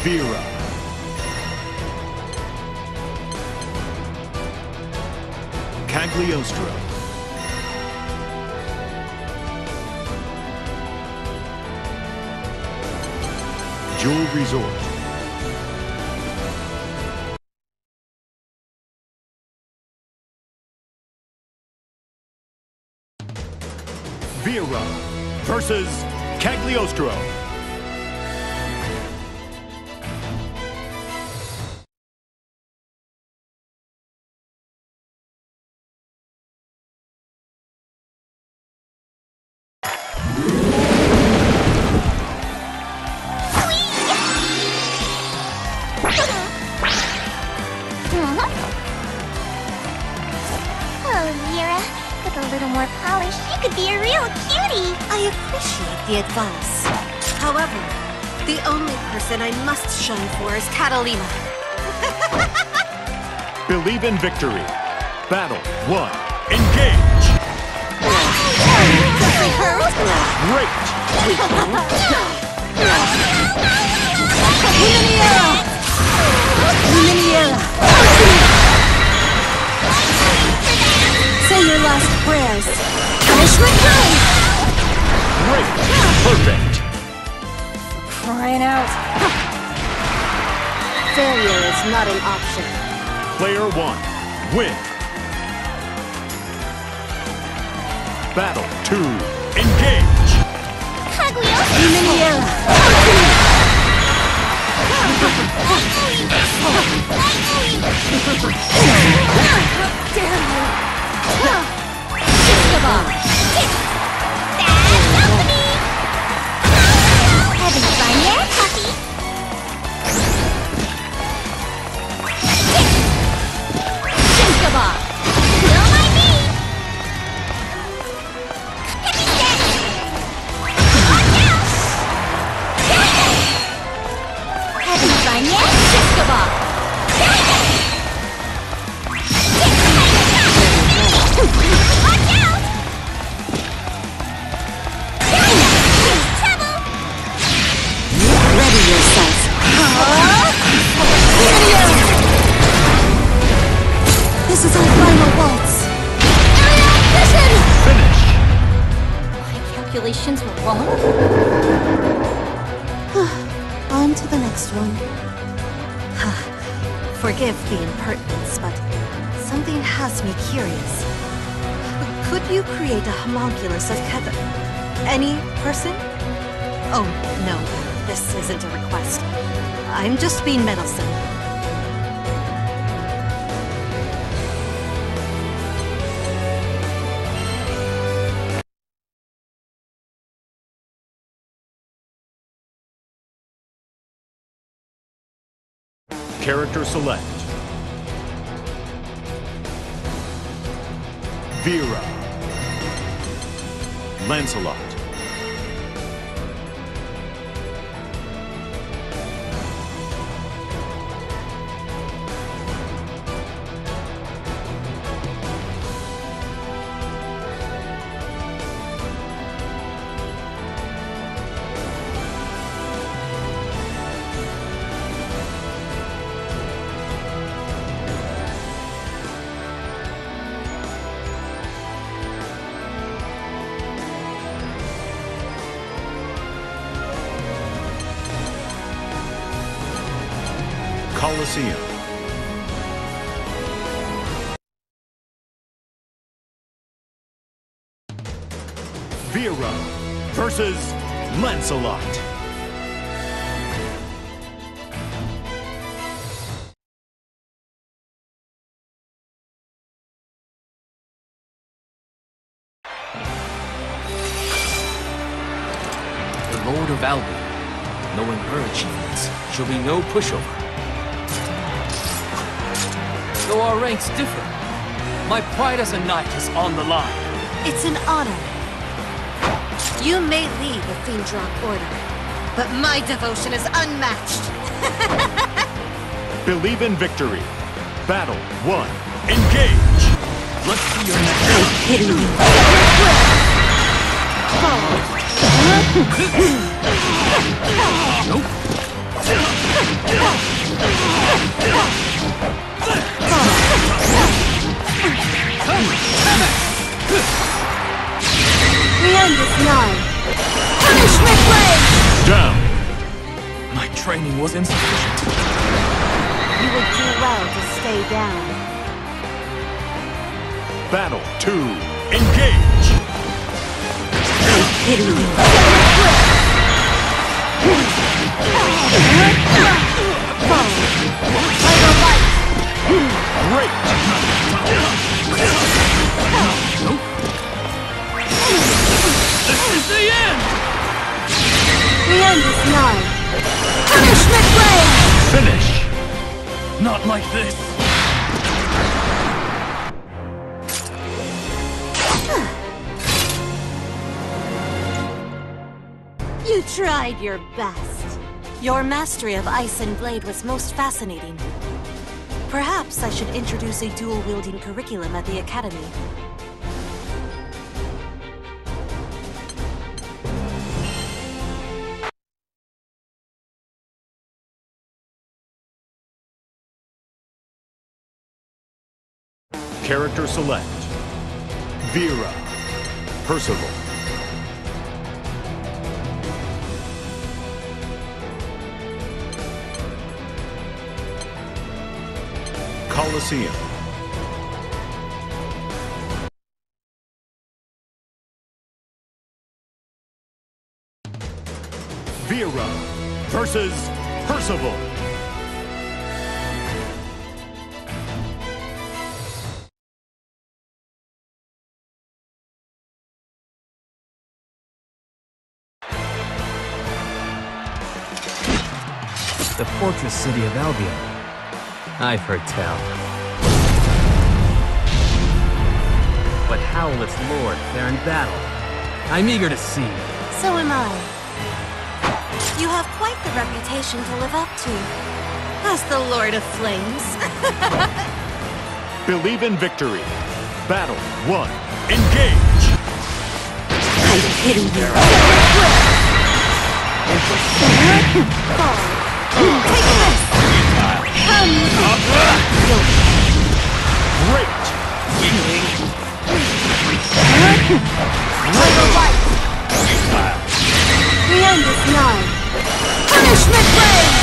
Vera. Cagliostro. Jewel Resort. Vera versus Cagliostro. The advice. However, the only person I must shine for is Catalina. Believe in victory. Battle 1. Engage! Great! Say your last prayers. Punishment time! Great! Perfect! Crying out. Failure is not an option. Player 1. Win! Battle 2. Engage! Having fun yet, puppy? Jinkabah! Feel my beat! Watch out! Having fun yet? Jinkabah! Watch out! Ready yourself. This is our final waltz. Finish! My calculations were wrong? On to the next one. Forgive the impertinence, but something has me curious. Could you create a homunculus of Heather? Any person? Oh, no. This isn't a request. I'm just being meddlesome. Character select. Vera. Lancelot. Colosseum. Vera versus Lancelot. The Lord of Albion, knowing her achievements, shall be no pushover. Though our ranks differ, my pride as a knight is on the line. It's an honor. You may lead the Fiendrock Order, but my devotion is unmatched. Believe in victory. Battle 1. Engage! Let's see your next. Pity you. Nope. Down. My training was insufficient. You would do well to stay down. Battle 2. Engage. Pity you. Great. This is the end! The end is nigh. Punishment reigns! Finish. Not like this. You tried your best. Your mastery of Ice and Blade was most fascinating. Perhaps I should introduce a dual-wielding curriculum at the Academy. Character select. Vera. Percival. Colosseum. Vera versus Percival. The fortress city of Albion. I've heard tell. But how will its lord fare in battle? I'm eager to see. So am I. You have quite the reputation to live up to. As the Lord of Flames. Believe in victory. Battle 1. Engage. I pity you. Fall. Take this! Come! Great. The end is nigh. Punishment reigns!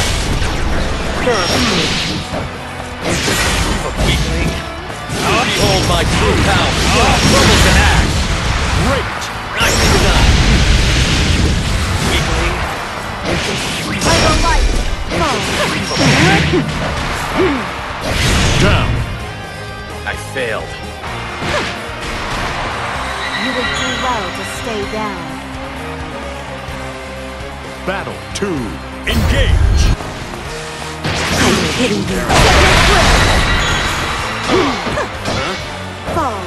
Behold my true power! Troubles an act! Great. I deny! By the light! Fall. Down. I failed. You would do well to stay down. Battle 2. Engage. I pity you. Fall.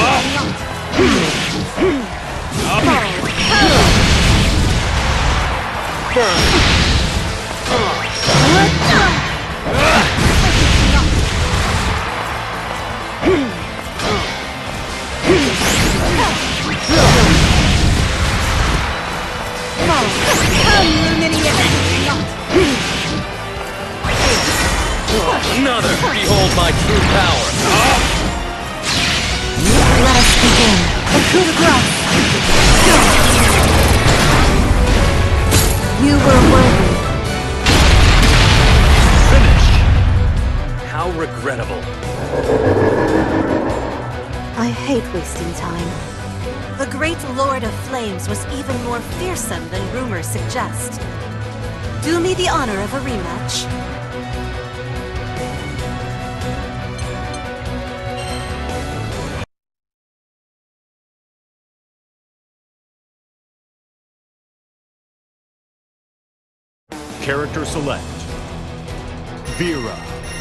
Another! Behold my true power! Let us begin. The coup de grace. You were worthy. Finish. How regrettable. I hate wasting time. The great Lord of Flames was even more fearsome than rumors suggest. Do me the honor of a rematch. Character select. Vera.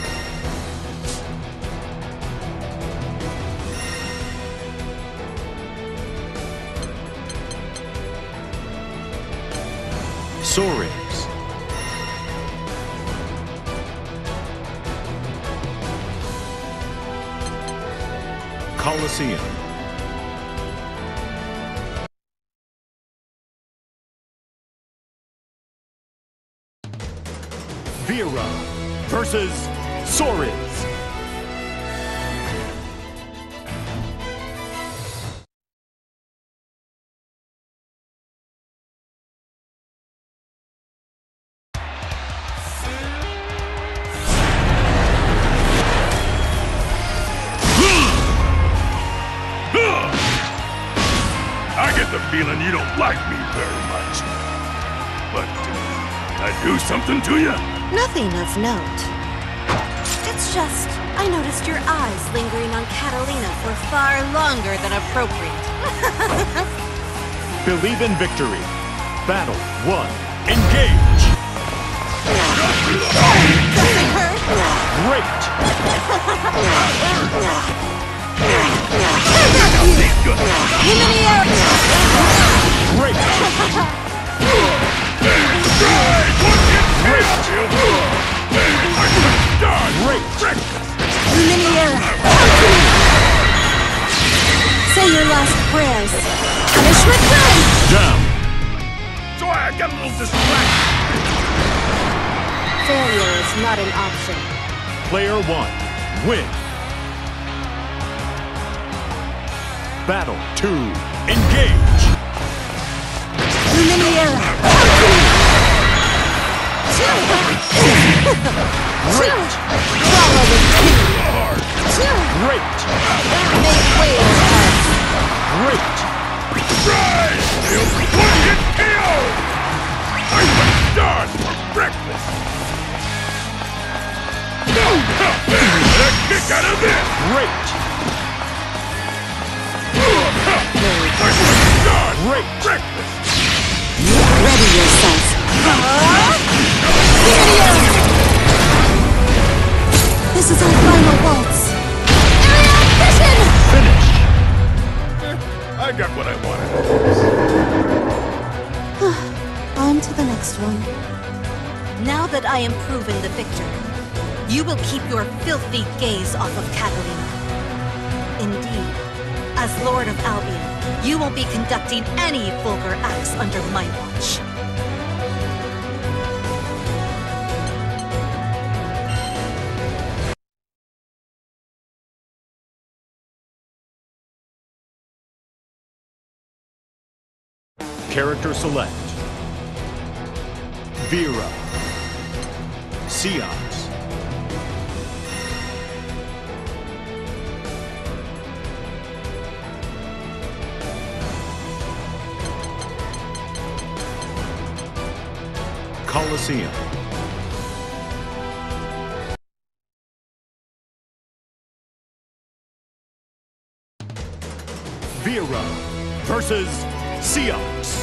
Soares. Colosseum. Vera versus Soares. feeling you don't like me very much. But, I do something to you? Nothing of note. It's just, I noticed your eyes lingering on Catalina for far longer than appropriate. Believe in victory. Battle 1. Engage! Doesn't hurt. Great! Great! Say your last prayers. Punishment done! Down! So I got a little distracted. Failure is not an option. Player 1. Win! Battle 2. Engage! Luminaire! Great! Follow the king! Great! Make way to us! Great! Rise! One-hit KO! I'm done for breakfast! Get a kick out of this! Great! I'm done for Great! breakfast! Ready yourself! This is our final waltz! Finish! I got what I wanted. On to the next one. Now that I am proven the victor, you will keep your filthy gaze off of Catalina. Indeed, as Lord of Albion, you won't be conducting any vulgar acts under my watch. Character select. Vera. Seance. Colosseum. Vera versus Seance.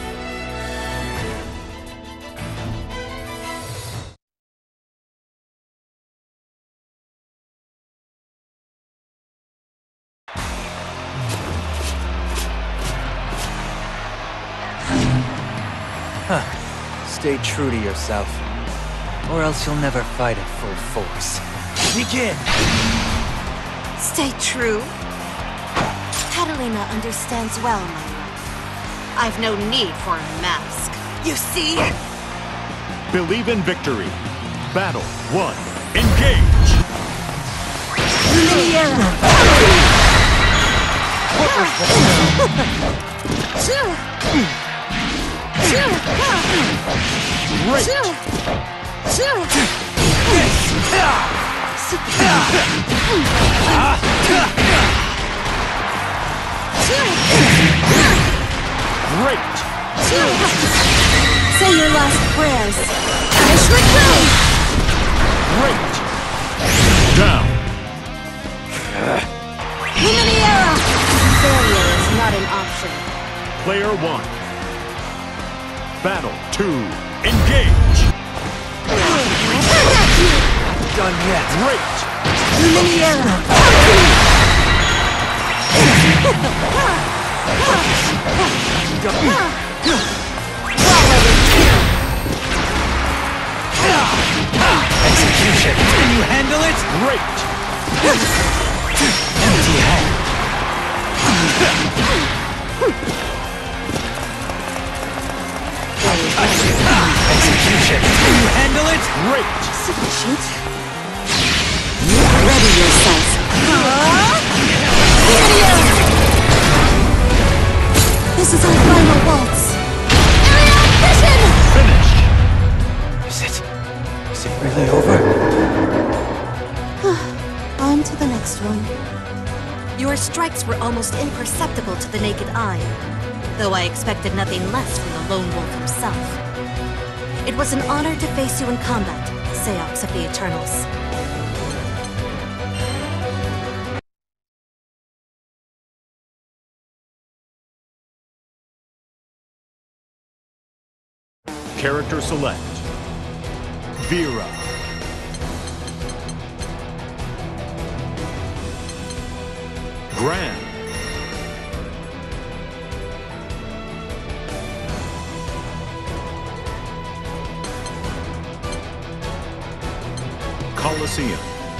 Stay true to yourself, or else you'll never fight at full force. Begin! Stay true. Catalina understands well, my love. I've no need for a mask. You see? Believe in victory. Battle 1. Engage! Great! Say your last prayers. Punishment done! Great! Down! Luminiera! Failure is not an option. Player 1. Battle 2. Engage! Done yet. Great! Luminiera! Execution! Can you handle it? Great! Empty hand. Execution! Can you handle it? Great! Sufficient. Ready yourself. This is our final waltz. Finished! Is it really over? On to the next one. Your strikes were almost imperceptible to the naked eye. though I expected nothing less from the Lone Wolf himself. It was an honor to face you in combat, Seox of the Eternals. Character select. Vera. Gran. Colosseum.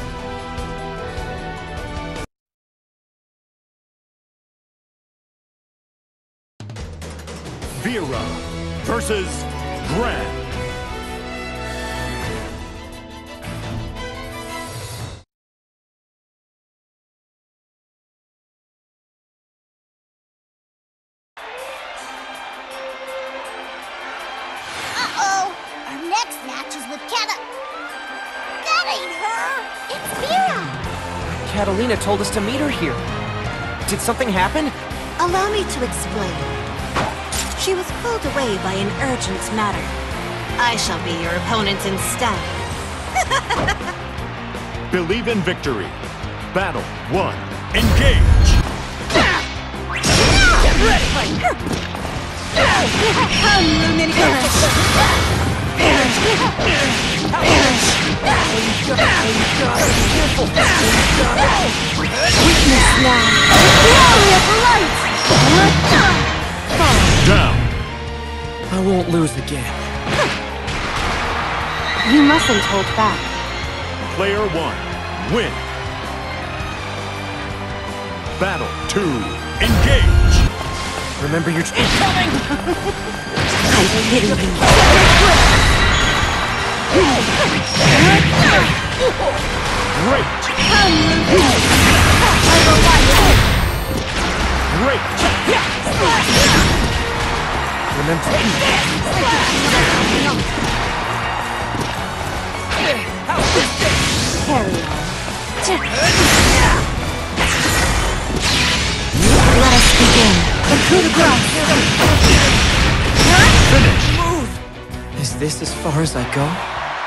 Vera versus Gran. Uh-oh! Our next match is with Keta. That ain't her! It's Vera! Catalina told us to meet her here. Did something happen? Allow me to explain. She was pulled away by an urgent matter. I shall be your opponent instead. Believe in victory. Battle 1. Engage! Get ready! Weakness now! Glory of the light! Down! I won't lose again. You mustn't hold back. Player 1. Win! Battle 2. Engage! Remember your Incoming! I pity you. Great! Great! Carry on. Let us begin. The coup de grace. Finish! Is this as far as I go?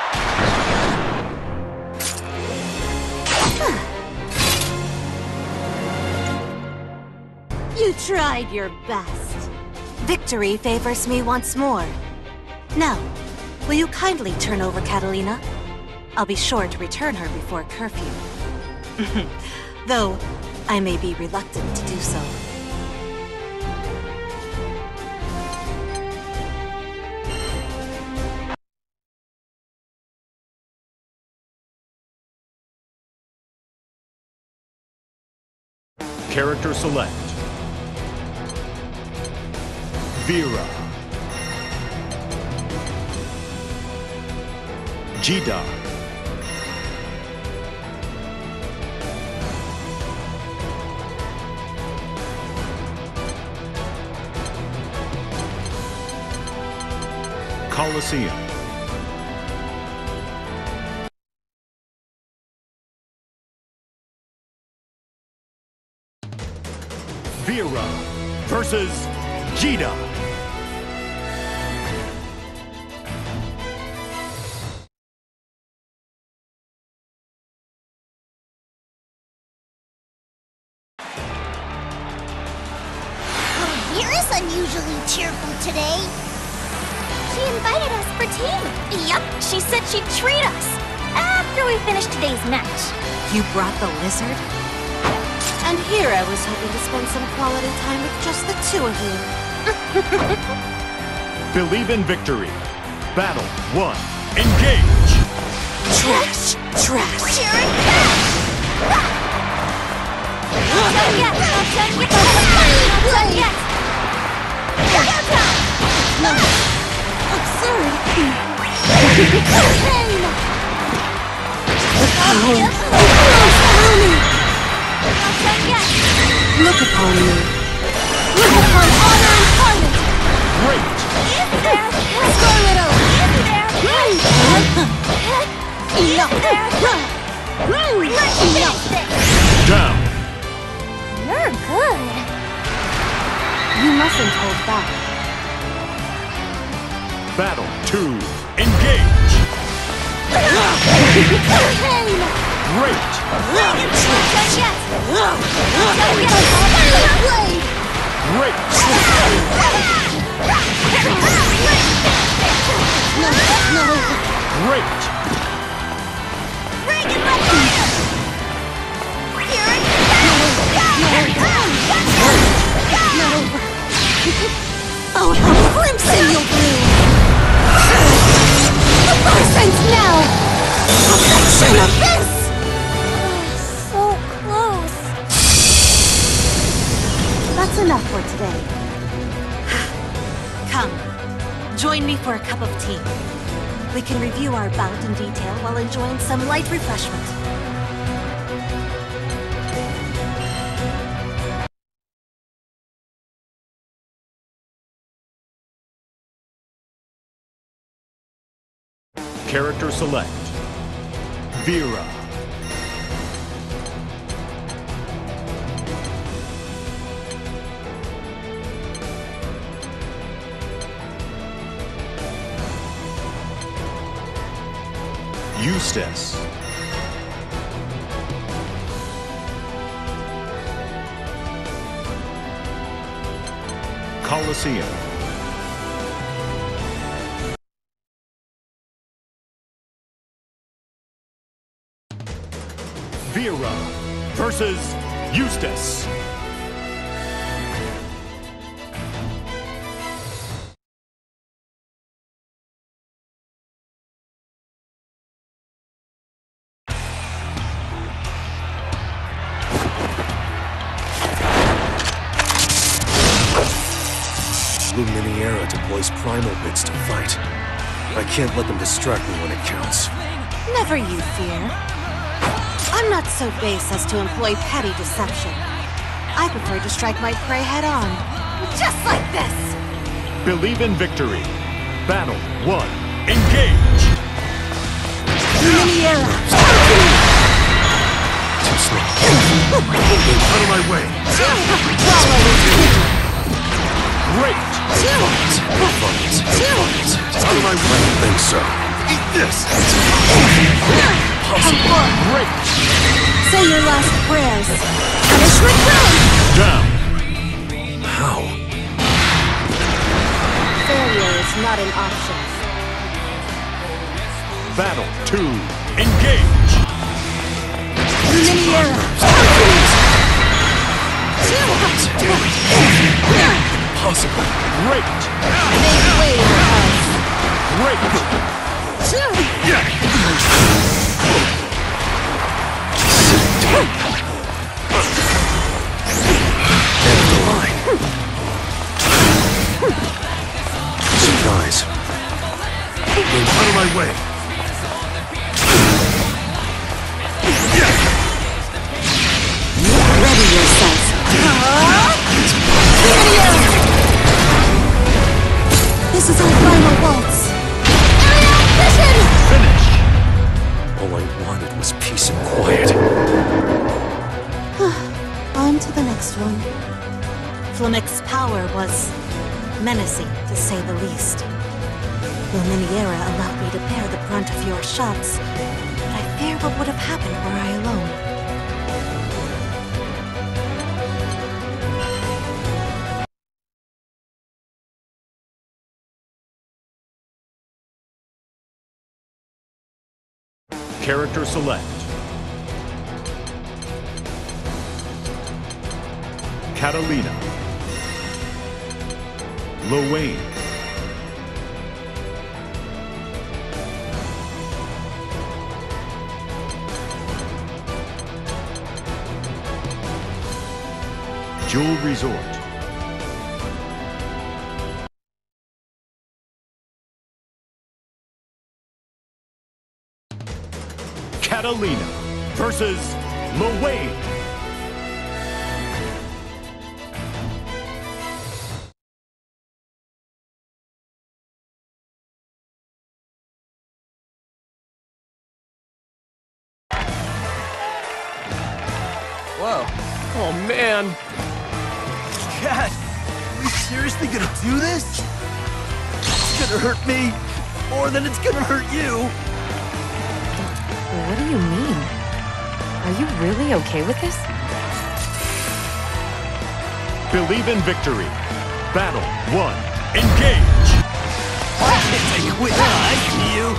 You tried your best. Victory favors me once more. Now, will you kindly turn over Catalina? I'll be sure to return her before curfew. Though, I may be reluctant to do so. Character select. Vera. Jida. Colosseum. Vera versus Jida. Vera's unusually cheerful today. She invited us for tea. Yup, she said she'd treat us after we finished today's match. You brought the lizard? And here I was hoping to spend some quality time with just the two of you. Believe in victory. Battle 1. Engage! Trash! Trash! Cheer and catch! Not done yet! Not done yet! Not done yet! Absurd! Look upon me! Look upon honor and climate! Great! Is there? Scarlet Oak! Is there? Enough! Let's finish this! Down! You're good. You mustn't hold back. Battle 2. Engage! Great! Great! Oh, how crimson you'll bloom! The Barsen's now! Perfection of this! So close. That's enough for today. Come, join me for a cup of tea. We can review our bout in detail while enjoying some light refreshment. Character select. Vera. Eustace. Colosseum. Vera versus Eustace. Luminaria deploys primal bits to fight. I can't let them distract me when it counts. Never you fear. I'm not so base as to employ petty deception. I prefer to strike my prey head-on. Just like this! Believe in victory. Battle 1. Engage! Luminaria! Too slow. Out of my way! Great! Out of my way! I don't think so. Eat this! Great! Say your last prayers. Punishment Down! How? Failure is not an option. Battle 2. Engage! Luminaria! Possible. Great! Make way for us. Great! End the line. Surprise. Out of my way. Ready yourself. This is our final waltz. Finish! All I wanted was peace and quiet. On to the next one. Flamix's power was menacing, to say the least. Luminiera allowed me to bear the brunt of your shots, but I fear what would have happened were I alone. Character select. Catalina. Lowain. Jewel Resort. Catalina versus Lowain. Whoa. Oh, man. God, we seriously gonna do this? It's gonna hurt me more than it's gonna hurt you. What do you mean? Are you really okay with this? Believe in victory. Battle 1. Engage! I can't take it with you.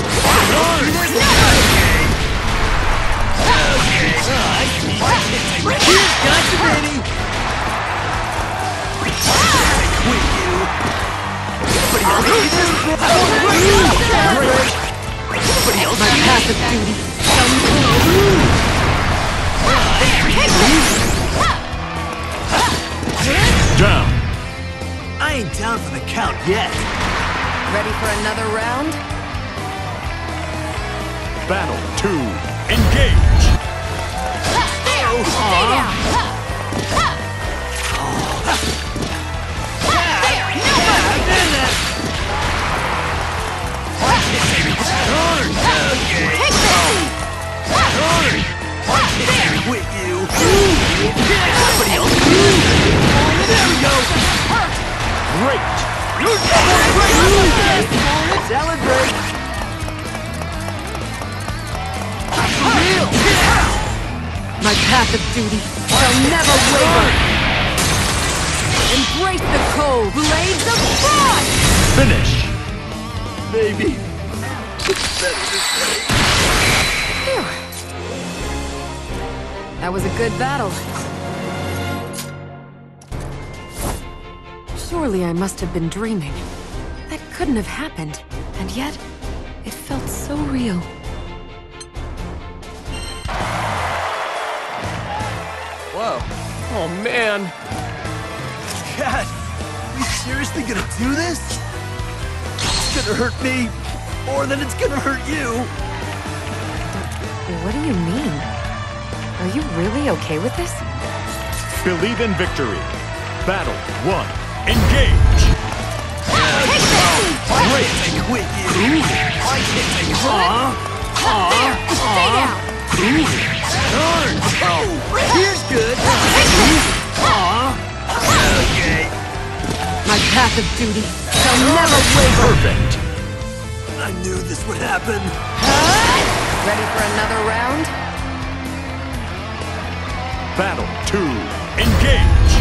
Gotcha, baby! With you. Anybody else need this? Anybody else My passive duty. Down. I ain't down for the count yet. Ready for another round? Battle 2. Engage! Stay down! With you. Somebody else. There we go. Great! Salad break. My path of duty shall never waver. Embrace the cold blades of frost! Finish! Baby. It's better this way. Phew. That was a good battle. Surely I must have been dreaming. That couldn't have happened. And yet, it felt so real. Whoa. Oh, man. God, you seriously gonna do this? It's gonna hurt me more than it's gonna hurt you. What do you mean? Are you really okay with this? Believe in victory. Battle 1. Engage! Great, take it with you. I can't take it. Stay down! Here's good. Okay. My path of duty shall never waver. Perfect! I knew this would happen. Ready for another round? Battle 2. Engage!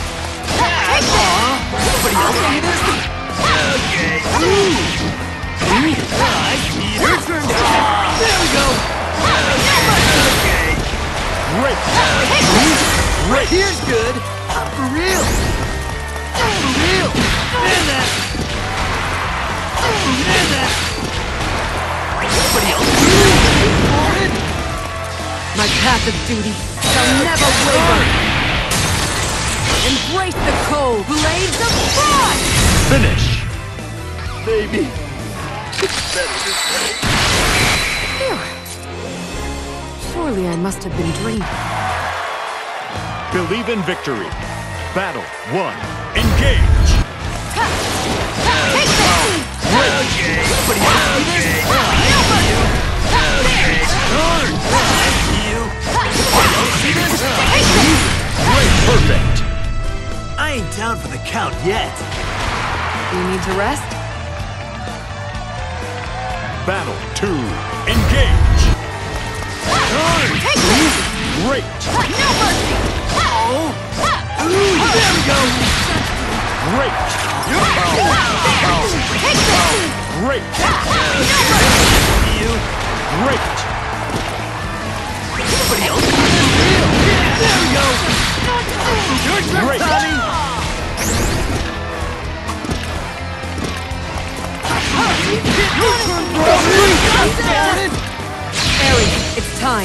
Somebody else need this? Okay. Your turn. There we go. Okay. Great! Right here's good. For real. For real. And that. And that. Somebody else. My path of duty shall never waver. Embrace the cold blades of frost! Finish! Baby. It's better this way. Phew. Surely I must have been dreaming. Believe in victory. Battle 1. Engage! Okay. Somebody else need this? Great! Perfect! I ain't down for the count yet. You need to rest? Battle 2. Engage! Great! No mercy! There we go. Great! Great! Great! Somebody else. There we go. Your turn, Great! Tommy. Aerie, it's time.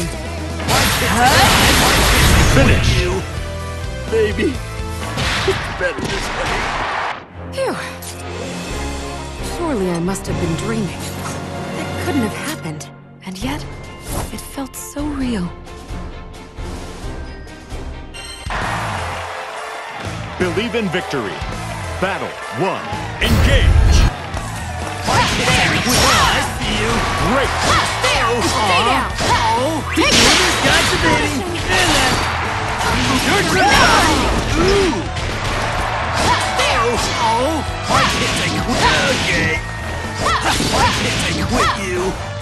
Finish! You, baby. It's better this way. Phew. Surely I must have been dreaming. That couldn't have happened. And yet, it felt so real. Believe in victory. Battle 1. Engage! I see you. Great! Stay down! Gotcha, baby. And that. Your turn. Ooh. Why can't I quit? Okay. Why can't I quit you?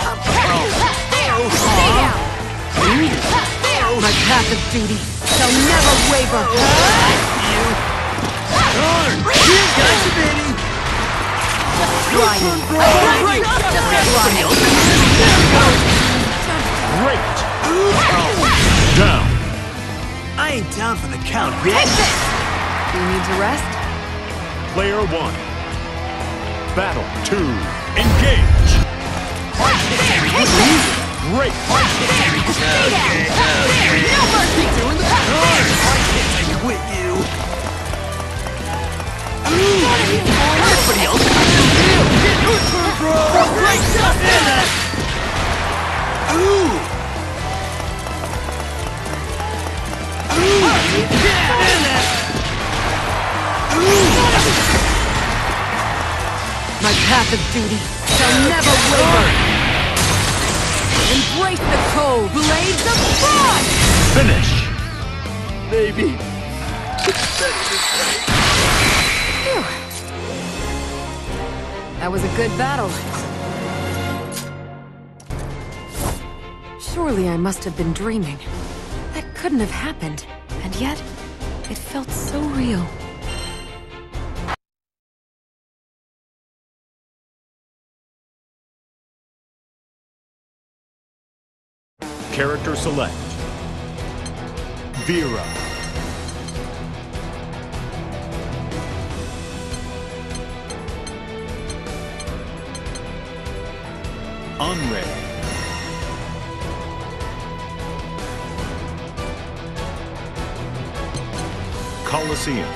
Stay down! My path of duty shall never waver! Gotcha, baby! Try it! Great! Down. I ain't down for the count, bitch. Take this! Do you need to rest? Player 1. Battle 2. Engage! Great! No mercy! Why can't I quit you? Everybody else got to do! Your turn, bro! Great stuff in that! Ooh! My path of duty shall never waver! Embrace the cold blades of frost! Finish! Baby! Phew. That was a good battle. Surely I must have been dreaming. That couldn't have happened, and yet, it felt so real. Character select. Vera. Anre. Colosseum.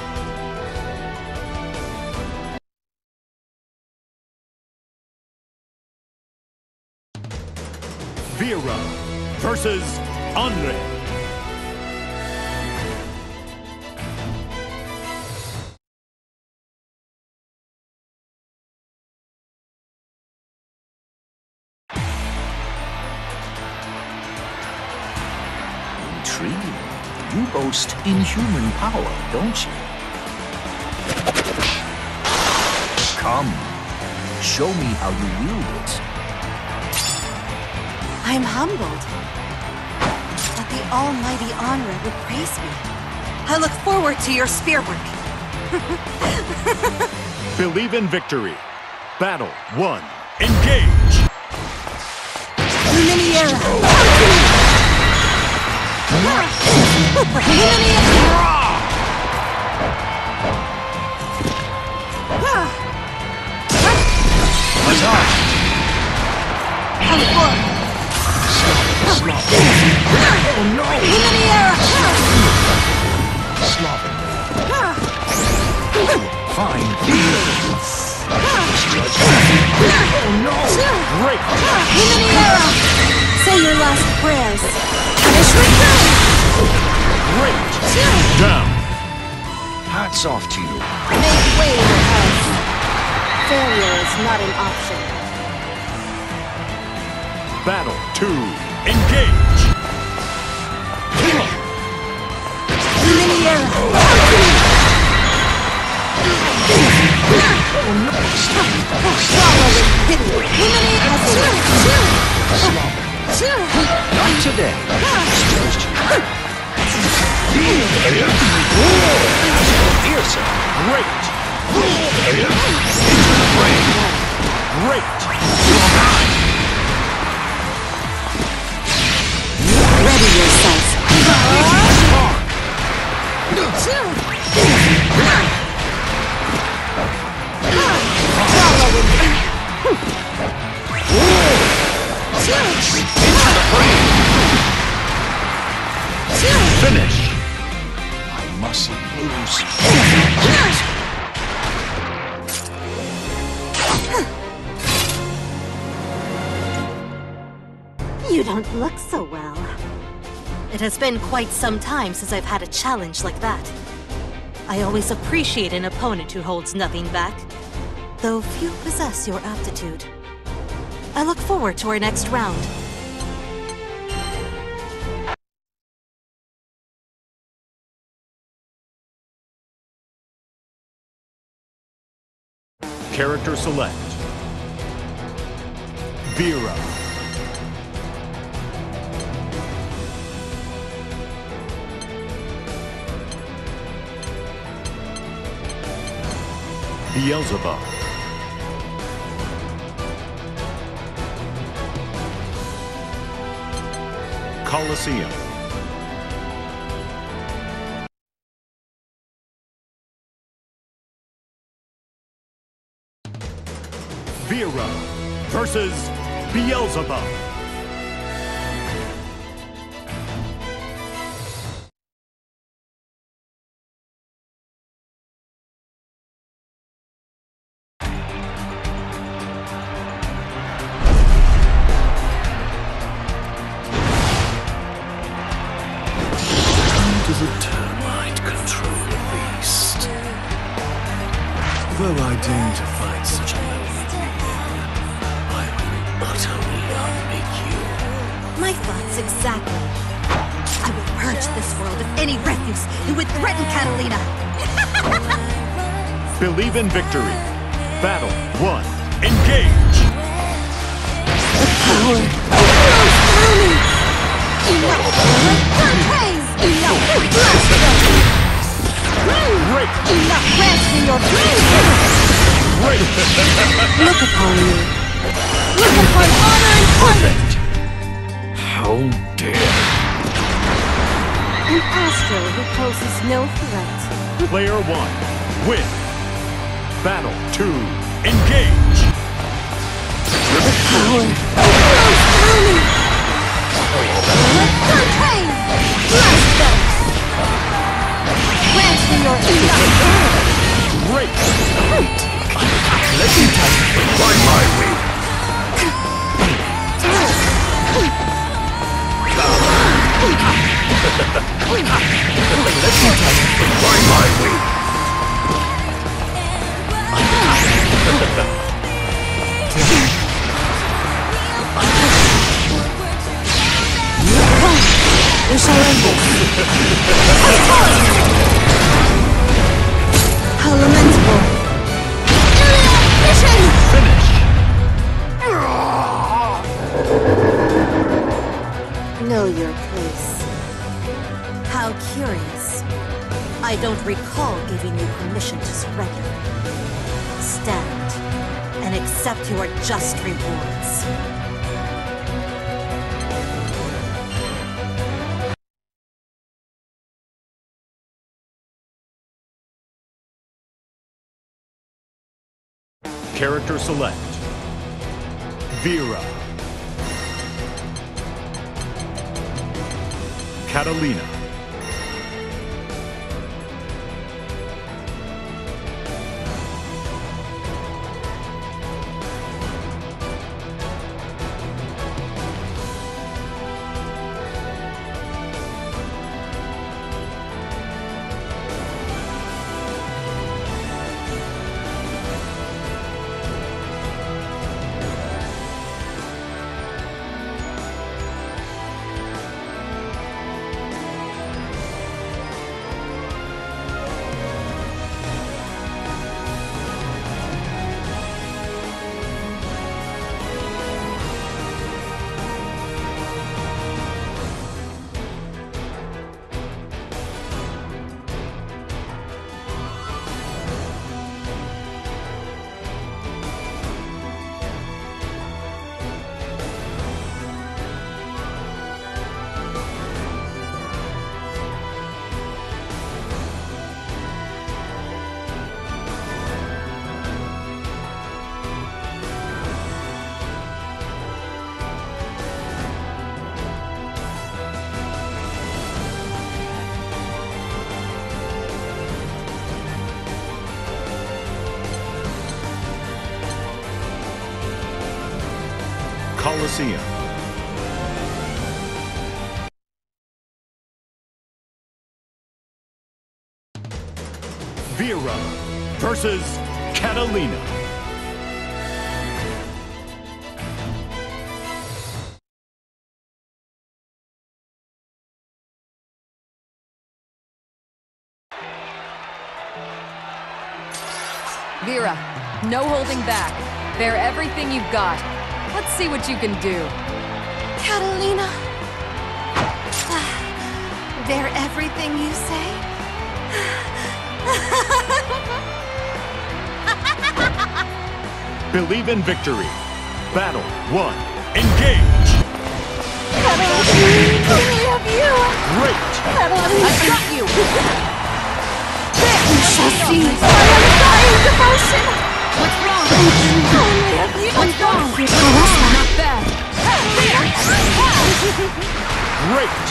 Vera versus Anre. Intriguing. You boast inhuman power, don't you? Come, show me how you wield it. I'm humbled that the almighty Anre would praise me. I look forward to your spear work. Believe in victory. Battle 1. Engage! Fine. Great! Say your last prayers. Finish retreat! Great! Down! Hats off to you. Make way for us. Failure is not an option. Battle 2. Engage! Not today. Great! Great! Ready yourself. Finish! I mustn't lose. You don't look so well. It has been quite some time since I've had a challenge like that. I always appreciate an opponent who holds nothing back, though few possess your aptitude. I look forward to our next round. Character select. Vera. Beelzebub. Colosseum. Vera versus Beelzebub. Does a termite control a beast? Though I deign to fight such a lowly being, I will utterly unmake you. My thoughts exactly. I will purge this world of any refuse who would threaten Catalina. Believe in victory. Battle 1. Engage! Great! Enough grasping your Great! Look upon me. Look upon honor and courage! How dare! An astral who poses no threat. Player 1. Win. Battle 2. Engage! Grasping your Great! Let me touch by my way. Let me touch by my way. We shall end this. How lamentable. Finish! Know your place. How curious. I don't recall giving you permission to surrender. Stand and accept your just rewards. Character select. Vera. Catalina. Colosseum. Vera versus Catalina. Vera, No holding back. Bear everything you've got. Let's see what you can do. Catalina. Bear everything you say? Believe in victory. Battle 1. Engage! Catalina, only of you! Great! Catalina, I've got you! you shall see my undying devotion! What's wrong? Only of you! What's wrong? Not bad. Great!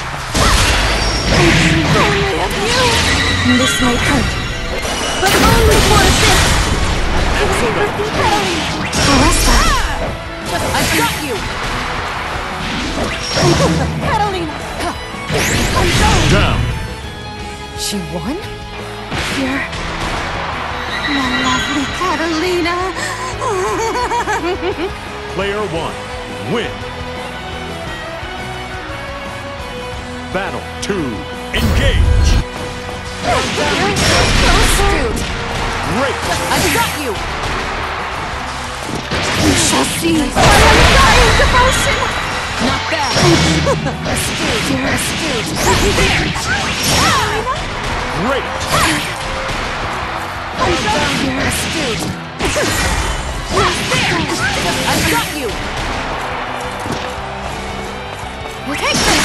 Only of you! This may hurt, but only for a bit! Excellent! I've got you! Catalina! Down! She won? You're my lovely Catalina! Player 1. Win! Battle 2. Engage! Shoot! Great! I've got you! You shall see my undying devotion! Not bad! Astute! You're astute! Great! You're astute! I've got you! Take this!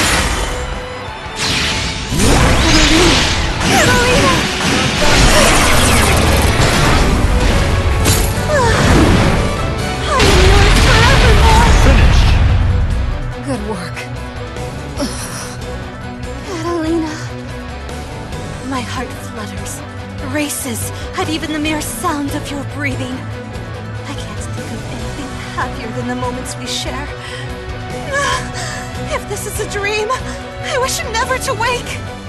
Catalina! Finish! Good work. Catalina. My heart flutters, races at even the mere sound of your breathing. I can't think of anything happier than the moments we share. If this is a dream, I wish never to wake.